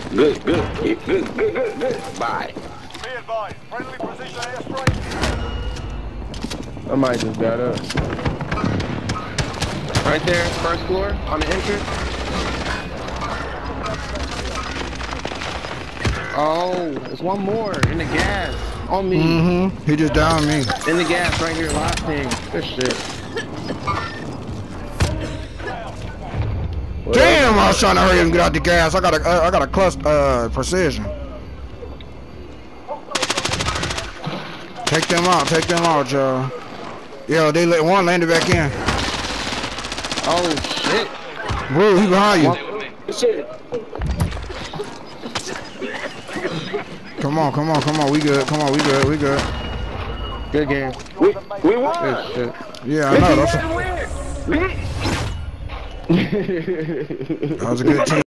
Good, good, good, good, good, good. Bye. Be advised, friendly precision airstrike. I might just got up. Right there, first floor, on the entrance. Oh, there's one more in the gas. On me. Mm-hmm. He just downed me. In the gas right here, last thing. Good shit. Damn, I was trying to hurry up and get out the gas. I got a cluster precision. Take them out, y'all. Yo, they let one landed back in. Oh shit. Bro, he behind you. Shit. Come on. We good. We good. Good game. We won. Good shit. Yeah, I know. That was a good team.